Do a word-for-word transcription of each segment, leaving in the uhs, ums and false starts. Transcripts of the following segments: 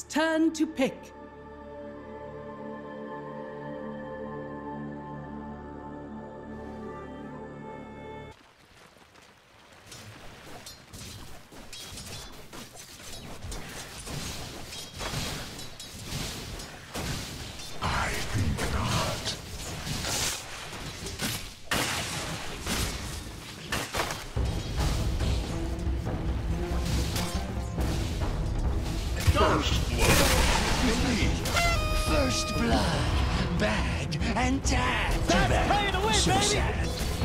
Turn to pick. First blood, bad and tad. Too bad. Playing away, So baby. sad.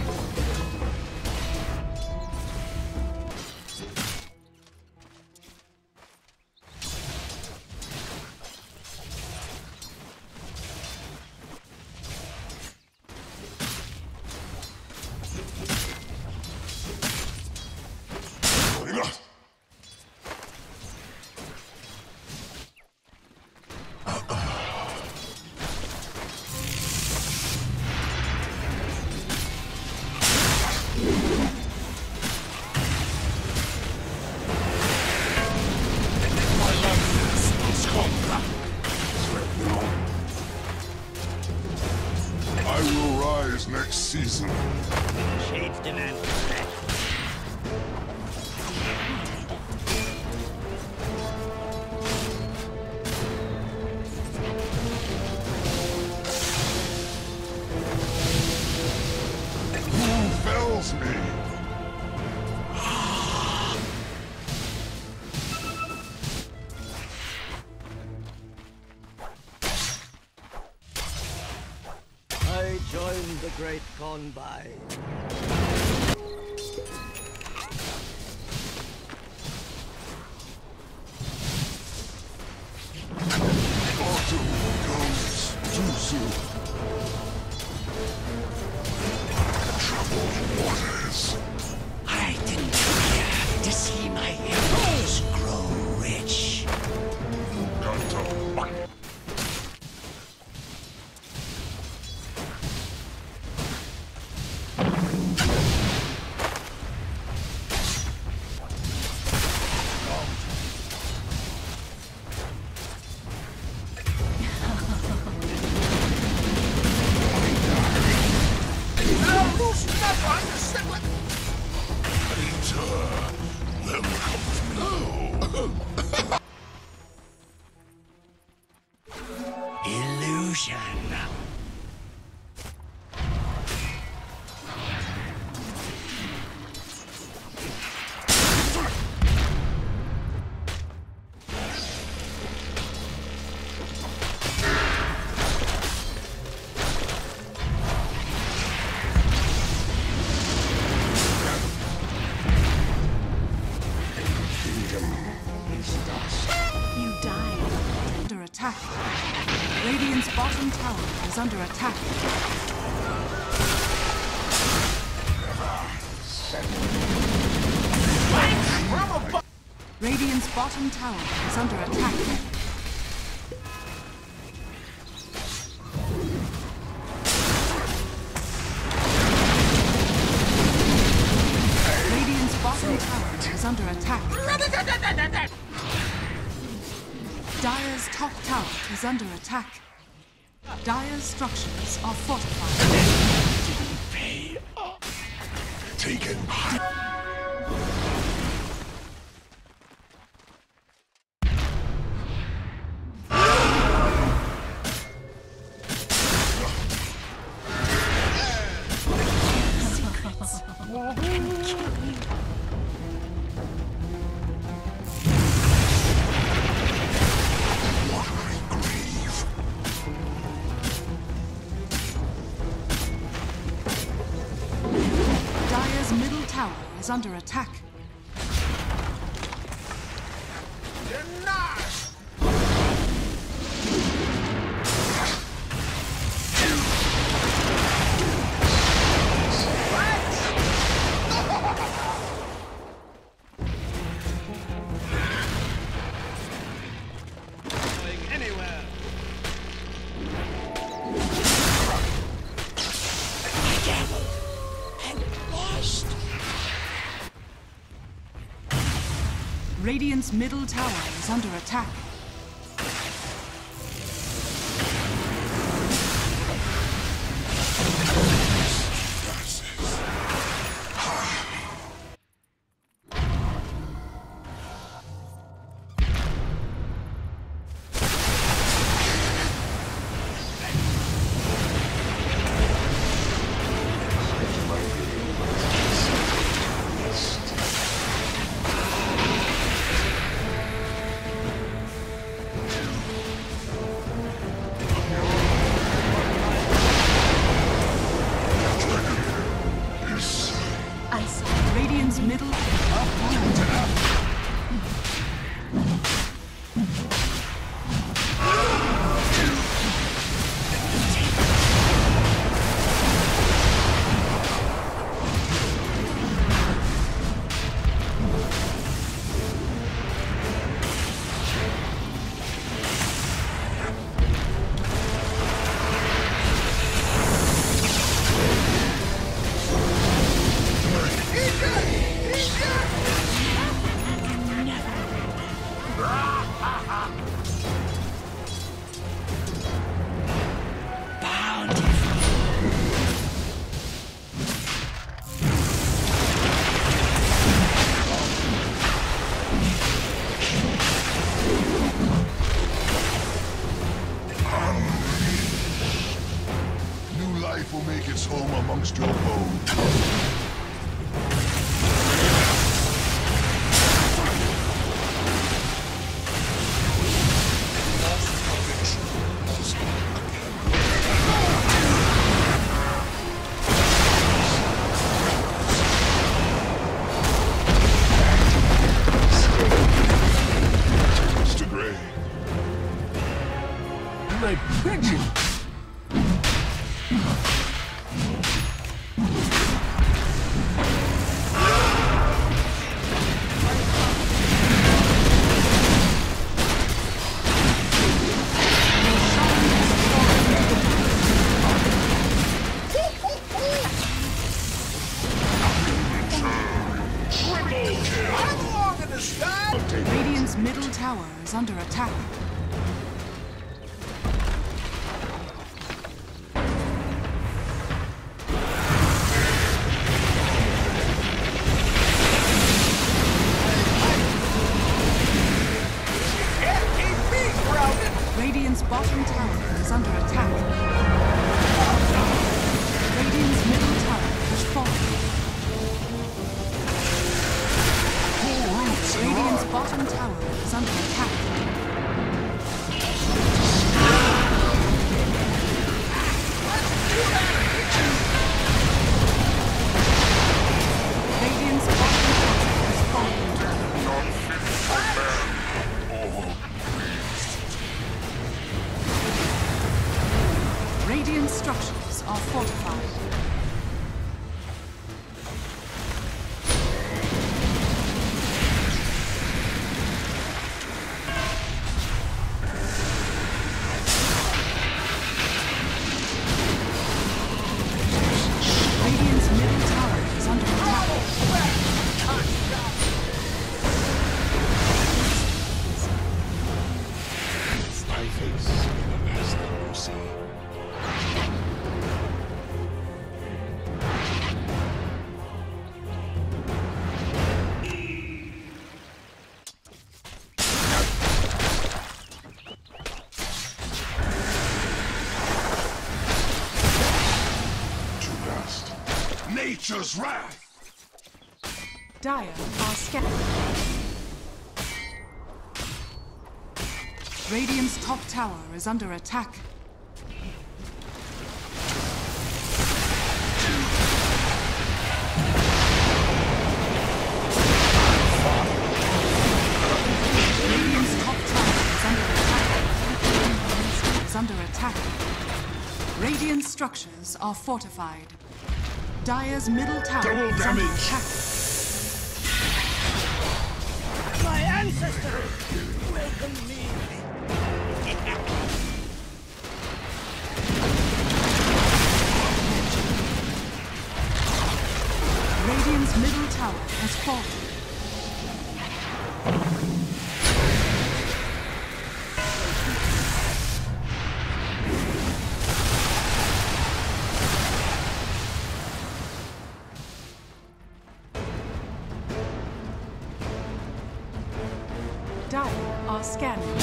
I will rise next season. Shades demand respect. Who fells me? I joined the great combine. Autumn goes too soon. Troubled waters. I didn't come here to see my heroes grow rich. Got to fight. Illusion. You died under attack. Radiant's bottom tower is under attack. Radiant's bottom tower is under attack. Radiant's bottom tower is under attack. Dire's top tower is under attack. Dire's structures are fortified. Pay up. Taken by. Dire's middle tower is under attack. Going anywhere. And lost. Radiant's middle tower is under attack. amongst your bones. Mister Gray. My pigeon! Radiant's middle tower is under attack. Radiant's bottom tower is under attack. Radiant's middle tower has fallen. Radiant's bottom tower is under attack. Radiant's bottom tower has fallen. Not fit for man or beast. Radiant structures are fortified. Radiant's middle tower is under attack. My face as the mercy. Too fast. Nature's wrath. Dire are scattered. Radiant's top tower is under attack. Radiant's top tower is under attack. Is under attack. Radiant structures are fortified. Dire's middle tower Double is under damage. attack. My ancestors welcome me. Radiant's middle tower has fallen. Dire are scanning.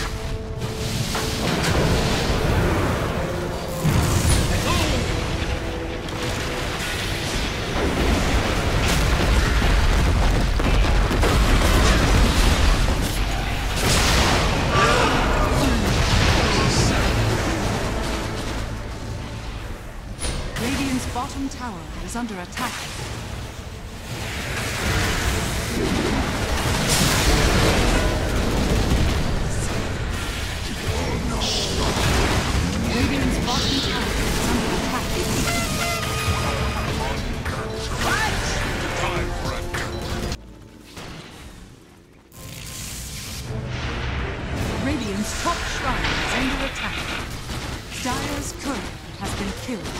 Radiant's bottom tower is under attack. Radiant's bottom tower is under attack. Radiant's top shrine is under attack. Dire's courier has been killed.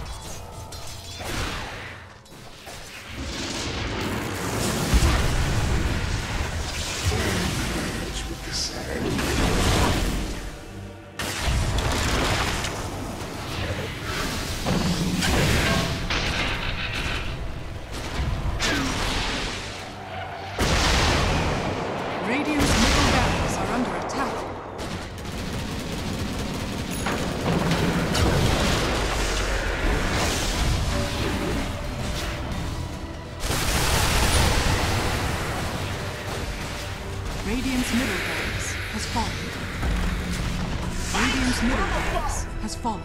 Radiant's middle barracks are under attack. Radiant's middle barracks has fallen.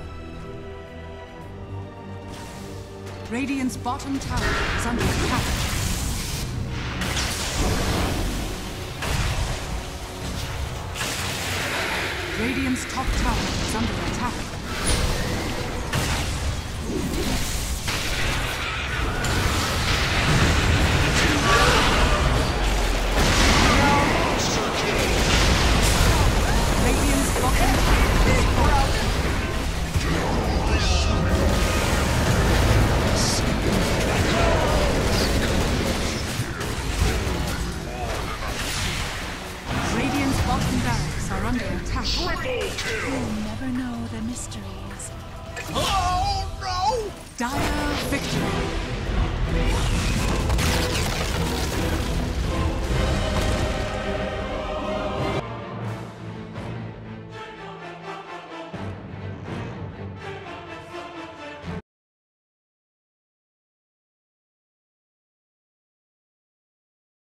Radiant's bottom tower is under attack. Radiant's top tower is under attack. Radiant's bottom tower is falling. Radiant's bottom barracks are under attack. You'll never know the mysteries. Oh no! Dire victory.